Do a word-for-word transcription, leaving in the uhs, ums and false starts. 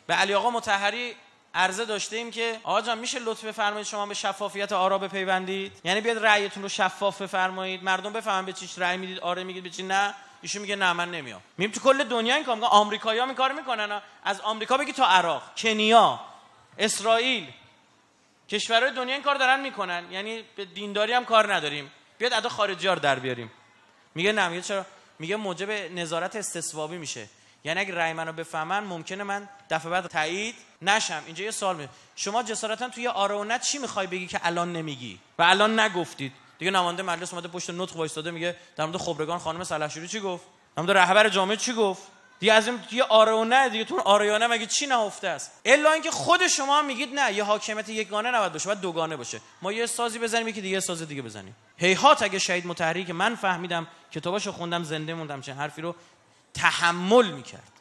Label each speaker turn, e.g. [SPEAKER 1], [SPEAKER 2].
[SPEAKER 1] به علی آقا مطهری عرضه داشتیم که آقا جان میشه لطف بفرمایید شما به شفافیت آرا بپیوندید، یعنی بیاد رأیتون رو شفاف بفرمایید، مردم بفهمن به چیش رأی میدید، آره میگید به چی نه. ایشون میگه نه من نمیام. میگم تو کل دنیا این کار میکنن، آمریکایی‌ها این کارو میکنن، از آمریکا بگی تا عراق، کنیا، اسرائیل، کشورهای دنیا این کار دارن میکنن، یعنی به دینداری هم کار نداریم، بیاد ادا خارجی‌ها رو در بیاریم. میگه نه. میگه چرا؟ میگه موجب نظارت استصوابی میشه، یعنی اگه رأی منو بفهمن ممکنه من دفعه بعد تایید نشم. اینجا یه سوال می شما جسارتا توی آره و نه چی میخوای بگی که الان نمیگی و الان نگفتید؟ دیگه نماینده مجلس اومده پشت نطق وایساده میگه در مورد خبرگان خانم سلحشوری چی گفت، در مورد رهبر جامعه چی گفت. دیگه از این توی آره و نه دیگه تو آره یا نه مگه چی نهفته است؟ الا اینکه خود شما هم میگید نه، یه حاکمیت یگانه نباید باشه، باید دوگانه باشه. ما یه سازی بزنیم یکی دیگه ساز دیگه بزنیم. هیهات اگه شهید مطهری که من فهمیدم کتاباشو خوندم زنده موندم چه حرفی رو تحمل میکرد